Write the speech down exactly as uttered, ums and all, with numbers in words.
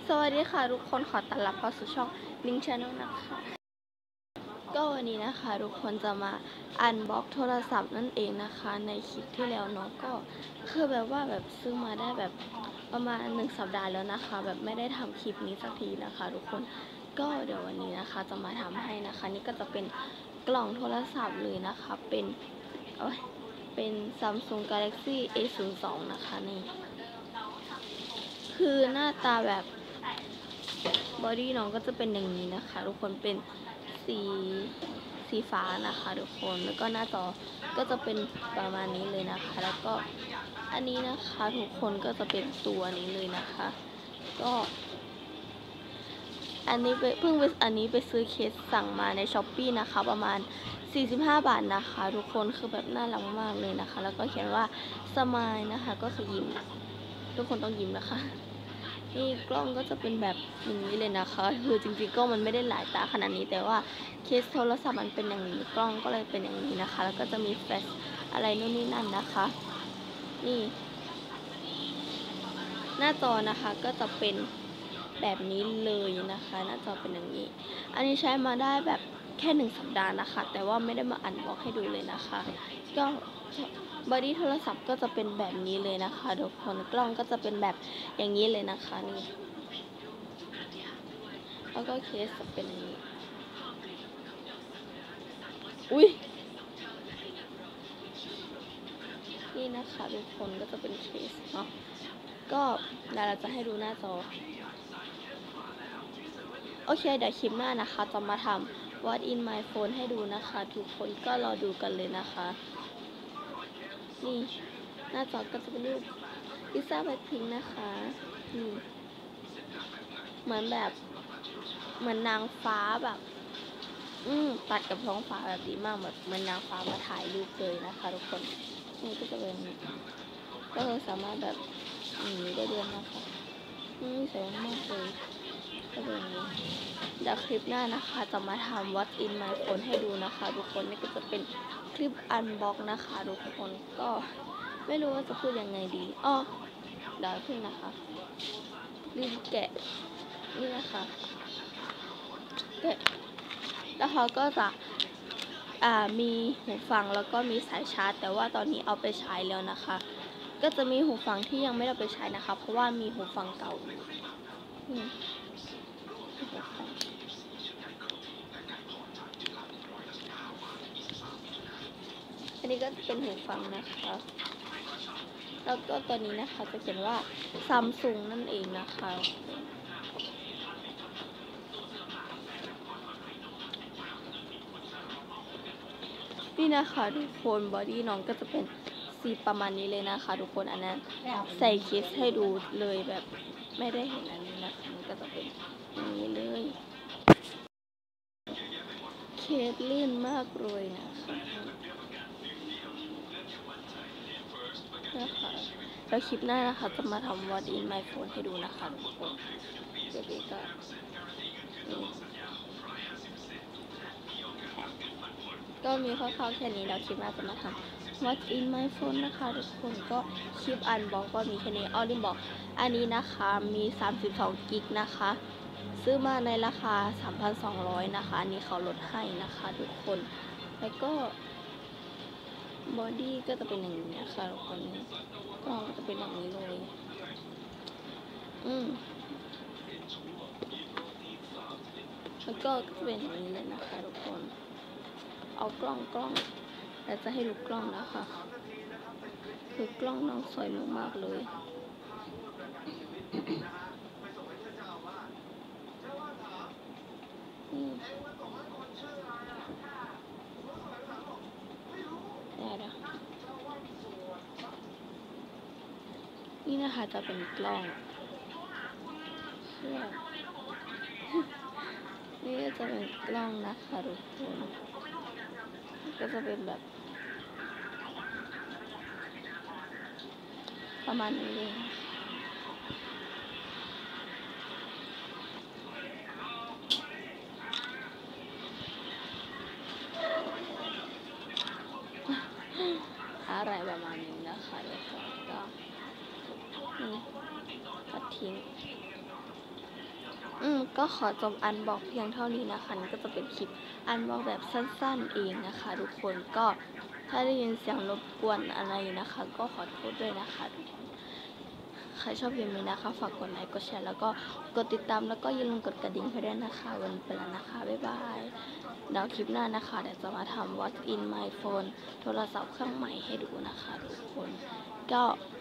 สวัสดีค่ะทุกคนขอต้อนรับเข้าสู่ช่องลิงชาแนลนะคะก็วันนี้นะคะทุกคนจะมาอันบ็อกโทรศัพท์นั่นเองนะคะในคลิปที่แล้วเนาะก็คือแบบว่าแบบซื้อมาได้แบบประมาณหนึ่งสัปดาห์แล้วนะคะแบบไม่ได้ทำคลิปนี้สักทีนะคะทุกคนก็เดี๋ยววันนี้นะคะจะมาทำให้นะคะนี่ก็จะเป็นกล่องโทรศัพท์เลยนะคะเป็นโอ้ยเป็น Samsung Galaxy เอ ศูนย์ สอง นะคะนี่คือหน้าตาแบบบอดี้น้องก็จะเป็นอย่างนี้นะคะทุกคนเป็นสีสีฟ้านะคะทุกคนแล้วก็หน้าจอก็จะเป็นประมาณนี้เลยนะคะแล้วก็อันนี้นะคะทุกคนก็จะเป็นตัวนี้เลยนะคะก็อันนี้ไปเพิ่งไปอันนี้ไปซื้อเคสสั่งมาในช้อปปี้นะคะประมาณสี่สิบห้าบาทนะคะทุกคนคือแบบน่ารักมากเลยนะคะแล้วก็เขียนว่าสมายนะคะก็คือยิ้มทุกคนต้องยิ้มนะคะนี่กล้องก็จะเป็นแบบอย่างนี้เลยนะคะคือจริงๆก็มันไม่ได้หลายตาขนาดนี้แต่ว่าเคสโทรศัพท์มันเป็นอย่างนี้กล้องก็เลยเป็นอย่างนี้นะคะแล้วก็จะมีแฟลชอะไรนู่นนี่นั่นนะคะนี่หน้าจอนะคะก็จะเป็นแบบนี้เลยนะคะหน้าจอเป็นอย่างนี้อันนี้ใช้มาได้แบบแค่หนึ่งสัปดาห์นะคะแต่ว่าไม่ได้มาอันบ็อกให้ดูเลยนะคะก็บอดี้โทรศัพท์ก็จะเป็นแบบนี้เลยนะคะทุกคนกล้องก็จะเป็นแบบอย่างนี้เลยนะคะนี่แล้วก็เคสจะเป็นอย่างนี้อุ้ยนี่นะคะทุกคนก็จะเป็นเคสเนาะก็เดี๋ยวเราจะให้ดูหน้าจอโอเคเดี๋ยวคลิปหน้านะคะจะมาทำ What in my phone ให้ดูนะคะทุกคนก็รอดูกันเลยนะคะนี่หน้าจอก็จะเป็นรูปลิซ่าแบล็คพิงค์นะคะนี่เหมือนแบบเหมือนนางฟ้าแบบอืมตัดกับท้องฟ้าแบบดีมากแบบเหมือนนางฟ้ามาถ่ายรูปเลยนะคะทุกคนนี่ก็จะเป็นก็สามารถแบบอย่างนี้ได้ด้วยนะคะนี่สวยมากเลยก็เป็นอย่างนี้เดี๋ยวคลิปหน้านะคะจะมาทำ What in my phone ให้ดูนะคะทุกคนนี่ก็จะเป็นคลิปอันบ็อกนะคะทุกคนก็ไม่รู้ว่าจะพูดยังไงดีอ้อเดี๋ยวพึ่งนะคะรีบแกะนี่นะคะแกะแล้วเขาก็จะอ่ามีหูฟังแล้วก็มีสายชาร์จแต่ว่าตอนนี้เอาไปใช้แล้วนะคะก็จะมีหูฟังที่ยังไม่ได้ไปใช้นะคะเพราะว่ามีหูฟังเก่านี่อันนี้ก็เป็นหูฟังนะคะแล้วก็ตัวนี้นะคะจะเขียนว่าซัมซุงนั่นเองนะคะนี่นะคะทุกคนบอดี้น้องก็จะเป็นสีประมาณนี้เลยนะคะทุกคนอันนั้นใส่เคสให้ดูเลยแบบไม่ได้เห็นอันนี้นะคะมันก็จะเป็นอย่างนี้เลยเคสลื่นมากเลยนะคะนะคะแล้วคลิปหน้านะคะจะมาทำ What in my phone ให้ดูนะคะทุกคนเดี๋ยวนี้ก็ก็มีคร่าวๆแค่นี้แล้วคลิปหน้าจะมาทำ What in my phone นะคะทุกคนก็คลิปอันบอกก็มีแค่นี้อ้อลืมบอกอันนี้นะคะมีสามสิบสองกิกนะคะซื้อมาในราคา สามพันสองร้อย นะคะอันนี้เขาลดให้นะคะทุกคนแล้วก็บอดี้ก็จะเป็นอย่างนี้ค่ะทุกคนกล้องจะเป็นแบบนี้เลยอืมแล้วก็จะเป็นอย่างนี้เลยนะคะทุกคนเอากล้องกล้องแล้วจะให้ดูกล้องนะคะคือกล้องน้องสวยมากๆเลยนี่ได้แล้วนี่นะคะจะเป็นกล้องนี่ก็จะเป็นกล้องนะคะทุกคนก็จะเป็นแบบประมาณนี้เลยอะไรประมาณนี้นะคะแล้วก็นี่ตัดทิ้งอืมก็ขอจบอันบอกเพียงเท่านี้นะคะนี่ก็จะเป็นคลิปอันบอกแบบสั้นๆเองนะคะทุกคนก็ถ้าได้ยินเสียงรบกวนอะไรนะคะ ก็ขอโทษด้วยนะคะทุกคนใครชอบคลิปนี้นะคะฝากกดไลค์กดแชร์แล้วก็กดติดตามแล้วก็อย่าลืมกดกระดิ่งให้ด้วยนะคะวันนี้ไปแล้วนะคะบ๊ายบายเดี๋ยวคลิปหน้านะคะเดี๋ยวจะมาทำ What's in my phone โทรศัพท์เครื่องใหม่ให้ดูนะคะทุกคนก็